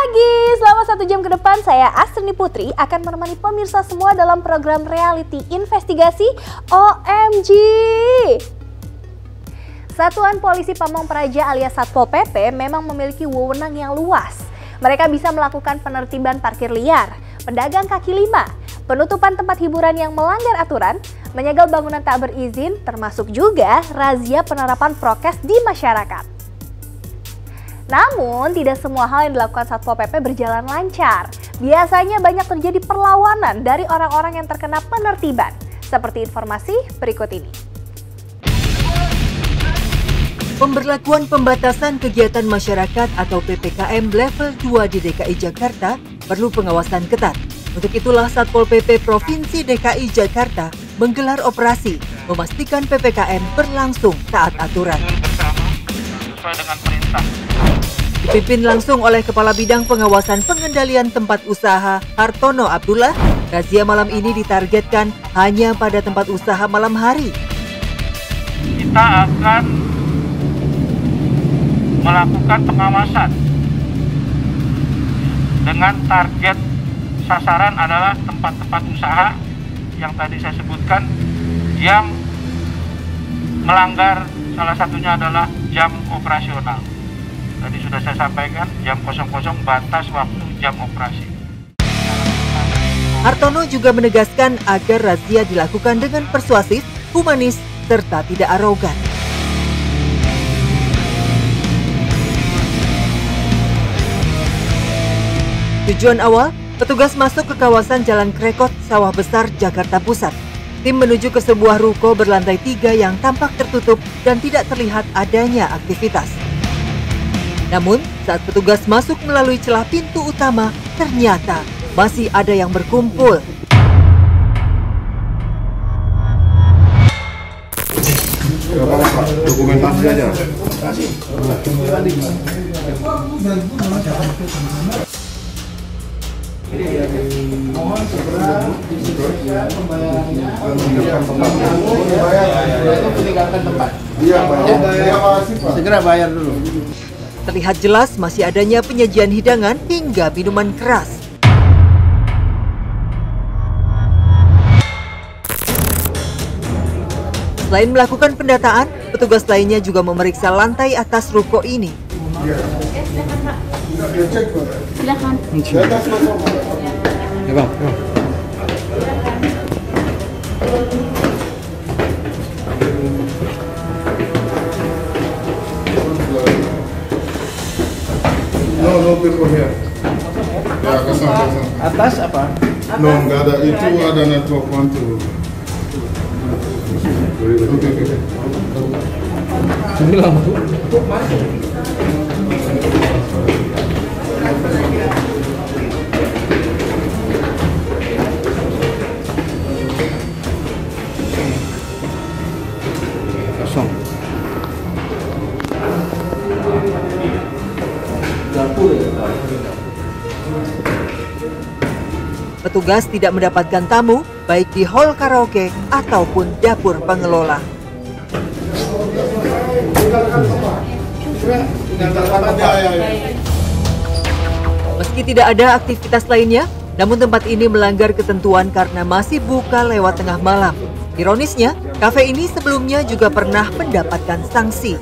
pagi, selama 1 jam ke depan saya Astrini Putri akan menemani pemirsa semua dalam program reality investigasi OMG. Satuan Polisi Pamong Praja alias Satpol PP memang memiliki wewenang yang luas. Mereka bisa melakukan penertiban parkir liar, pedagang kaki lima, penutupan tempat hiburan yang melanggar aturan, menyegel bangunan tak berizin, termasuk juga razia penerapan prokes di masyarakat. Namun, tidak semua hal yang dilakukan Satpol PP berjalan lancar. Biasanya banyak terjadi perlawanan dari orang-orang yang terkena penertiban. Seperti informasi berikut ini. Pemberlakuan pembatasan kegiatan masyarakat atau PPKM level 2 di DKI Jakarta perlu pengawasan ketat. Untuk itulah Satpol PP Provinsi DKI Jakarta menggelar operasi memastikan PPKM berlangsung taat aturan. Sesuai dengan perintah. Dipimpin langsung oleh Kepala Bidang Pengawasan Pengendalian Tempat Usaha Hartono Abdullah, razia malam ini ditargetkan hanya pada tempat usaha malam hari. Kita akan melakukan pengawasan dengan target sasaran adalah tempat-tempat usaha yang tadi saya sebutkan yang melanggar, salah satunya adalah jam operasional. Tadi sudah saya sampaikan, jam 00 batas waktu jam operasi. Hartono juga menegaskan agar razia dilakukan dengan persuasif, humanis, serta tidak arogan. Tujuan awal, petugas masuk ke kawasan Jalan Krekot, Sawah Besar, Jakarta Pusat. Tim menuju ke sebuah ruko berlantai 3 yang tampak tertutup dan tidak terlihat adanya aktivitas. Namun, saat petugas masuk melalui celah pintu utama, ternyata masih ada yang berkumpul. Dokumentasi aja. Mohon segera meninggalkan tempat. Segera bayar dulu. Terlihat jelas masih adanya penyajian hidangan hingga minuman keras. Selain melakukan pendataan, petugas lainnya juga memeriksa lantai atas ruko ini. Silakan. Ya, Bang. No people here. Ya, kesana. Atas apa? No, nggak ada. Itu ada network one to. Oke. Kosong. Petugas tidak mendapatkan tamu, baik di hall karaoke ataupun dapur pengelola. Meski tidak ada aktivitas lainnya, namun tempat ini melanggar ketentuan karena masih buka lewat tengah malam. Ironisnya, kafe ini sebelumnya juga pernah mendapatkan sanksi.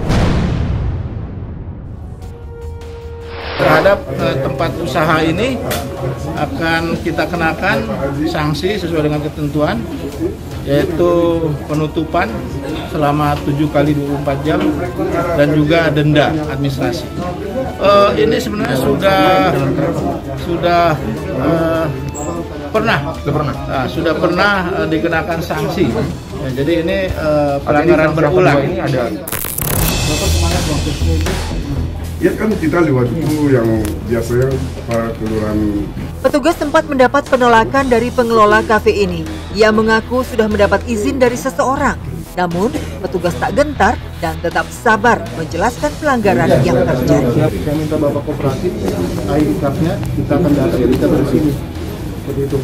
Terhadap tempat usaha ini akan kita kenakan sanksi sesuai dengan ketentuan, yaitu penutupan selama 7 kali 24 jam dan juga denda administrasi. Ini sebenarnya sudah pernah dikenakan sanksi. Ya, jadi ini pelanggaran berulang. Ini ada. Ya kan kita lewat itu yang biasanya para kelurahan. Petugas sempat mendapat penolakan dari pengelola kafe ini. Ia mengaku sudah mendapat izin dari seseorang. Namun, petugas tak gentar dan tetap sabar menjelaskan pelanggaran yang terjadi. Saya minta Bapak kooperatif, ID card-nya kita akan data, kita dari sini. Seperti itu.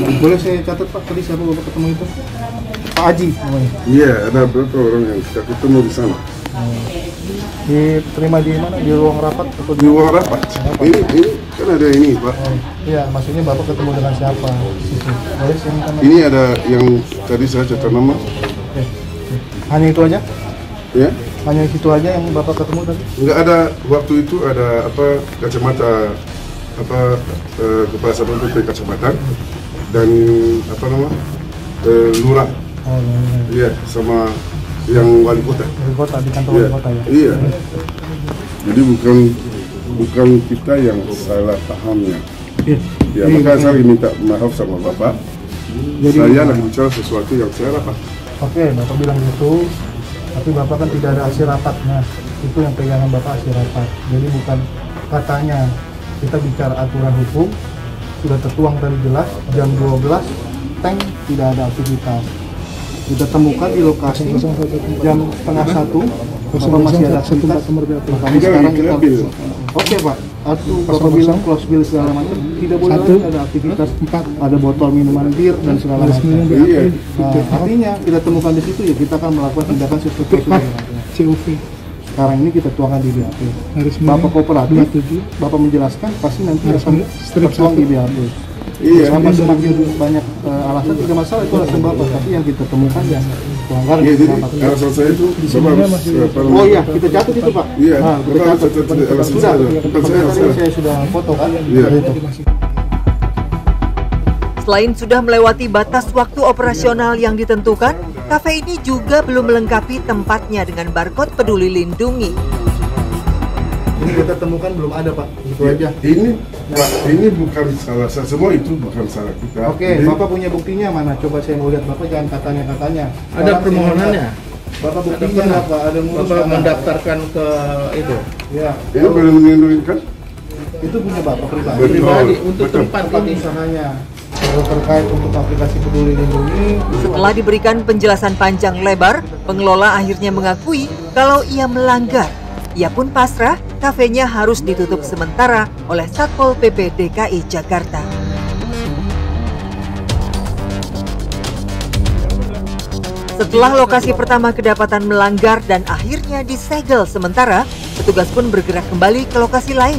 Boleh saya catat Pak, tadi siapa Bapak ketemu itu? Pak Haji namanya. Iya, ada beberapa orang yang kita ketemu di sana. Diterima di mana? Di ruang rapat atau Di ruang rapat. Ini kan ada ini Pak. Iya, maksudnya Bapak ketemu dengan siapa? Boleh saya minta nama? Ini ada yang tadi saya catat nama. Oke. Hanya itu aja? Ya. Hanya itu aja yang Bapak ketemu tadi? Enggak ada, waktu itu ada kacamata kepala Satpol PP kacamata dan lurah. Oh, Iya, sama yang wali kota. Wali kota, di kantor Iya. wali kota ya? Iya. Jadi bukan kita yang salah pahamnya. Iya. Ya, maka saya minta maaf sama Bapak. Jadi, Saya lagi bicara sesuatu yang saya rapat. Oke, Bapak bilang gitu, tapi Bapak kan tidak ada hasil rapatnya. Itu yang pegangan Bapak hasil rapat. Jadi bukan katanya, kita bicara aturan hukum, sudah tertuang tadi jelas, jam 12, tank tidak ada aktivitas. Kita temukan di lokasi jam setengah 1, Bapak masih ada aktivitas, makanya sekarang kita... Oke Pak, Bapak bilang close bill segala macam, tidak boleh lagi ada aktivitas, ada botol minuman bir dan segala macam. Iya. Artinya kita temukan di situ ya kita akan melakukan tindakan sesuai COV. Sekarang ini kita tuangkan di BAP. Bapak kooperatif, Bapak menjelaskan pasti nanti akan tertuang di BAP. Iya. Sama semakin banyak alasan tidak masalah itu alasan Bapak, tapi yang kita temukan ya pelanggaran. Iya, jadi alasan saya itu Oh iya, kita catat itu Pak. Iya, Nah, kita catat. Sudah, saya sudah foto kan. Iya. Selain sudah melewati batas waktu operasional yang ditentukan, kafe ini juga belum melengkapi tempatnya dengan barcode Peduli Lindungi. Ini kita temukan belum ada Pak, itu aja. Ini Pak, ini bukan salah saya, semua itu bukan salah kita. Oke, Bapak punya buktinya mana? Coba saya mau lihat, Bapak jangan katanya. Ada permohonannya. Bapak buktinya apa? Ada Bapak mendaftarkan ke itu. Ya, Ini belum melindungi. itu punya Bapak pribadi. Pribadi untuk tempat ini. Usahanya. Kalau terkait untuk aplikasi Peduli Lindungi, Setelah diberikan penjelasan panjang lebar, pengelola akhirnya mengakui kalau ia melanggar. Ia pun pasrah, kafenya harus ditutup sementara oleh Satpol PP DKI Jakarta. Setelah lokasi pertama kedapatan melanggar dan akhirnya disegel sementara, petugas pun bergerak kembali ke lokasi lain.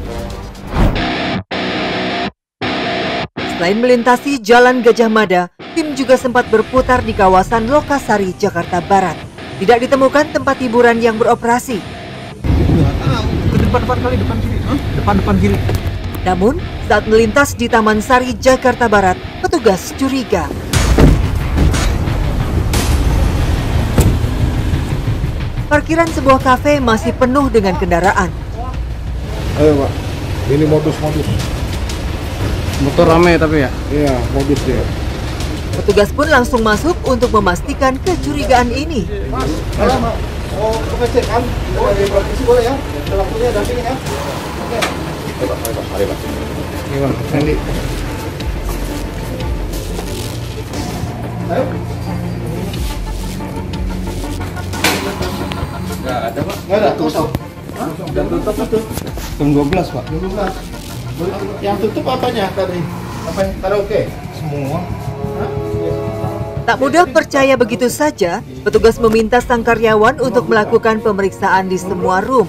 Selain melintasi Jalan Gajah Mada, tim juga sempat berputar di kawasan Lokasari, Jakarta Barat. Tidak ditemukan tempat hiburan yang beroperasi. depan kiri. Namun, saat melintas di Taman Sari, Jakarta Barat, petugas curiga. Parkiran sebuah kafe masih penuh dengan kendaraan. Ayo Pak, ini modus-modus. Motor rame tapi ya. Iya, modus ya. Petugas pun langsung masuk untuk memastikan kecurigaan ini. Mas, mau ngecek kan? Oh, di provinsi boleh ya? Waktunya dampingin ya? Oke. Ayo Pak. Gimana? Sandi. Ayo. Nggak ada Pak. Nggak ada, kosong. Dan tutup itu. Jam 12 Pak. Jam 12. Yang tutup apanya tadi? Apa yang karaoke? Semua. Tak mudah percaya begitu saja, petugas meminta sang karyawan untuk melakukan pemeriksaan di semua room.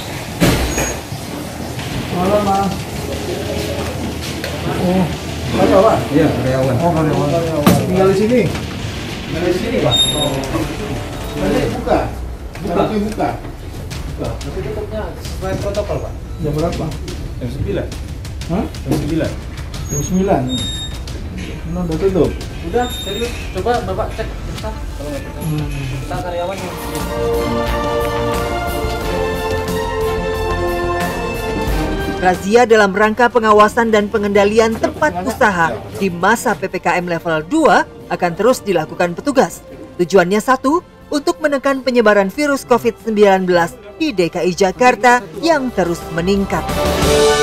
Halo Mas. Oh, karyawan? Iya, karyawan. Oh, karyawan. Tinggal di sini? Tinggal di sini Pak? Ini buka? Buka? Buka. Tapi tutupnya sesuai protokol Pak. Jam berapa? Jam 9. Hah? Jam 9. Jam 9? Nah, udah tutup? Udah, serius. Coba Bapak cek kita kalau nggak percaya. Kita karyawan yang Razia dalam rangka pengawasan dan pengendalian tempat usaha di masa PPKM level 2 akan terus dilakukan petugas. Tujuannya satu, untuk menekan penyebaran virus COVID-19 di DKI Jakarta yang terus meningkat.